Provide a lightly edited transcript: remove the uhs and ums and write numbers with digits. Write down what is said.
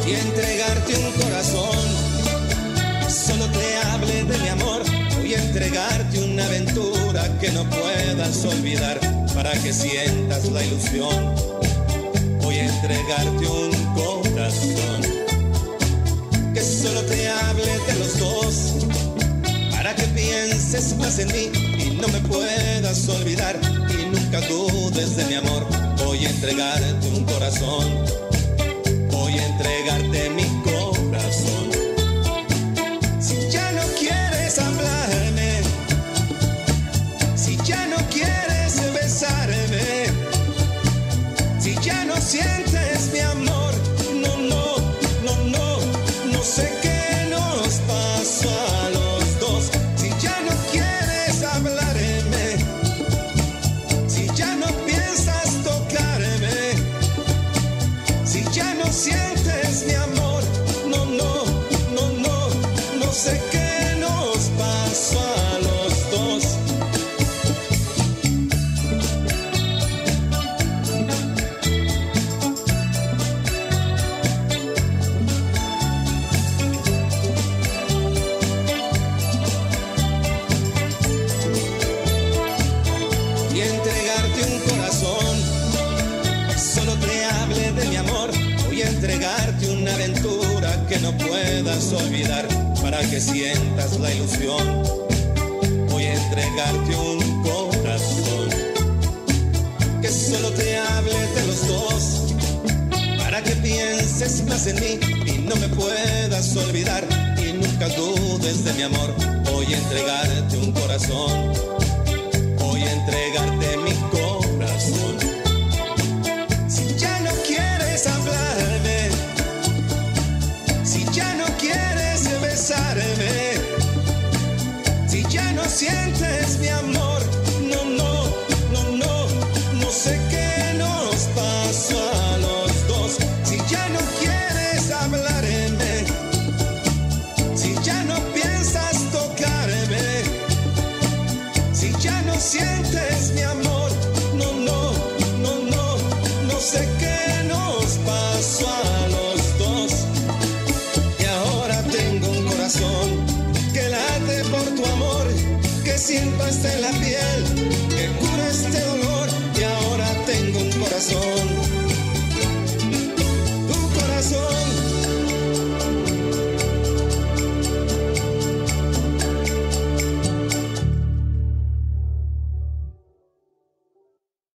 y entregarte un corazón. Solo te hable de mi amor, voy a entregarte una aventura que no puedas olvidar, para que sientas la ilusión. Voy a entregarte un corazón que solo te hable de los dos, para que pienses más en mí y no me puedas olvidar, y nunca dudes de mi amor. Voy a entregarte un corazón, voy a entregarte mi corazón. Si ya no quieres hablarme, si ya no quieres besarme, si ya no sientes mi amor, no sé qué nos pasó a los dos. Si ya no quieres hablarme, si ya no piensas tocarme, si ya no sientes mi amor, no sé qué nos pasó a los dos. Y entregarte un corazón, solo te hable de mi amor. Voy a entregarte una aventura que no puedas olvidar, para que sientas la ilusión. Voy a entregarte un corazón que solo te hable de los dos, para que pienses más en mí y no me puedas olvidar, y nunca dudes de mi amor. Voy a entregarte un corazón, voy a entregarte mi